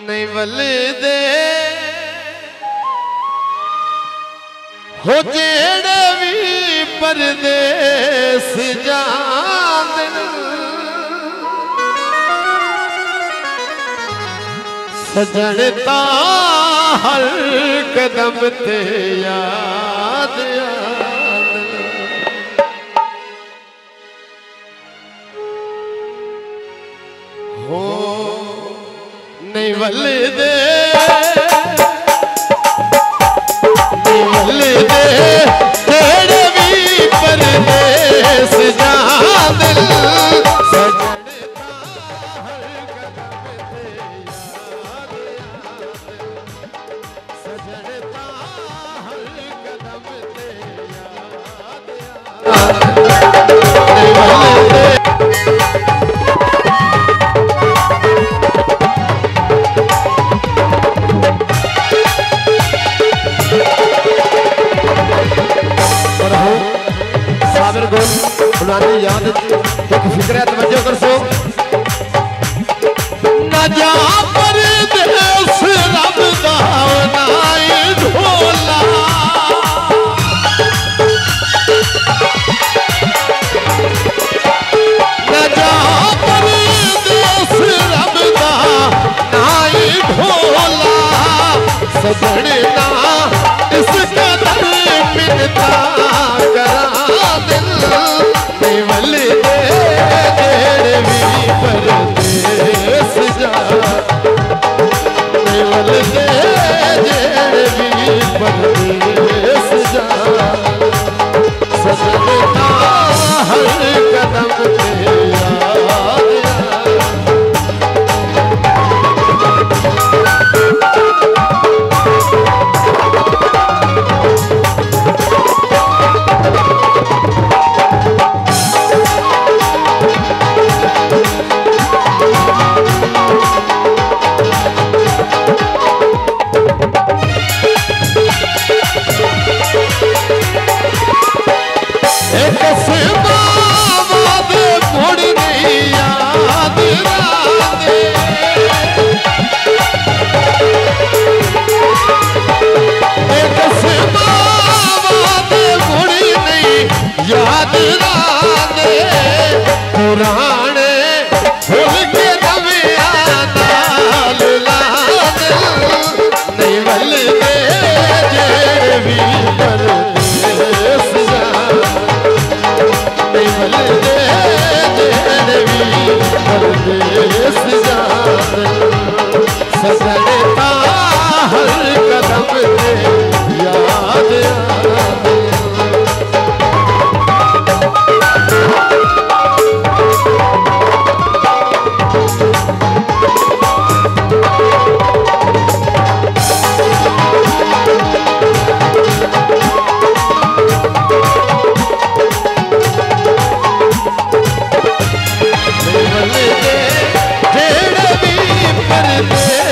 नहीं वलदे हो जेड़े भी परदेस जांदन सजणता हर कदम ते याद हो नहीं वलदे तेरे भी परदेस जांदन सजणता हर कदम ते याद सजणता हर कदम ते याद एक फिक्र तवज्जो कर सो ना जा परदेस रब दा नाई ढोला ना जा परदेस रब दा नाई ढोला सजणना इस कदर मिन्नता करा दिल नहीं वलदे जेड़े भी परदेस जा नहीं वलदे जेड़े भी परदेस जा सजणता हर कदम ते याद रादे पुराने भूल के नविया नाल लादे नहीं वलदे जेड़े भी परदेस जा नहीं वलदे जेड़े भी परदेस जा सजणता हर कदम ते याद आदे जेड़े भी परदेस